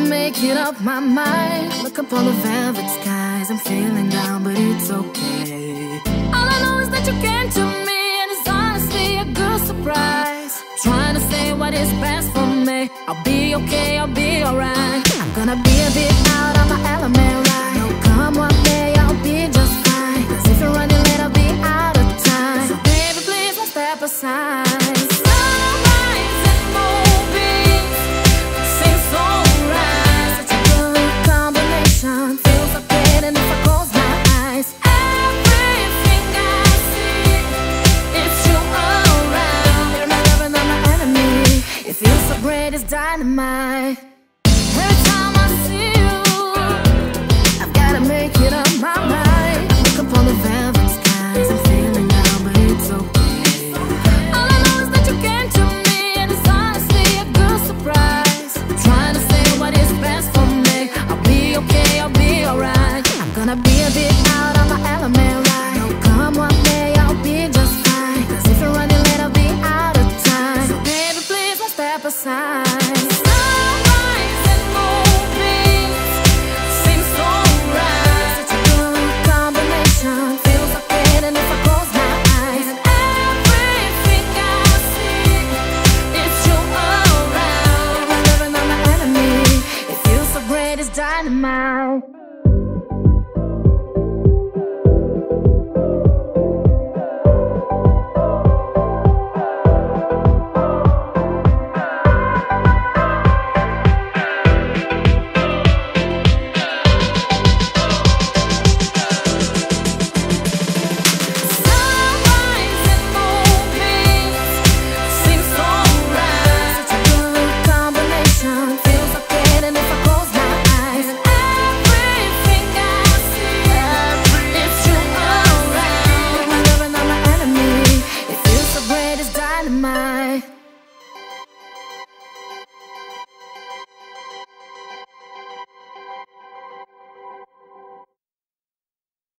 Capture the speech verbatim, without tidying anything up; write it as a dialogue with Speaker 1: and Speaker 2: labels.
Speaker 1: make it up my mind. Look up on the velvet skies. I'm feeling down, but it's okay. All I know is that you came to me, and it's honestly a good surprise. Trying to say what is best for me. I'll be okay, I'll be alright. I'm gonna be a bit out of my element, right? No, come what may, I'll be just fine. Cause if you're running late, I'll be out of time. So baby, please don't step aside. Sunrise and moonbeams seem so right. Such a good combination. Feels so good, and if I close my eyes, everything I see, it's you around. You're my lover, not my enemy. It feels so great, it's dynamite. Every time I see you, I've gotta make it up my mind. Look up on the velvet skies. I'm feeling down, but it's okay. All I know is that you came to me, and it's honestly a good surprise. Trying to say what is best for me. I'll be okay, I'll be alright. I'm gonna be a bit out of my element, right? No, come what may, I'll be just fine. Cause if you're running late, I'll be out of time. So baby, please don't step aside. Sunrise and moonbeams seem so right. Such a good combination. Feels so good, and if I close my eyes, everything I see, it's you around. You're my lover, not my enemy. It feels so great, it's dynamite.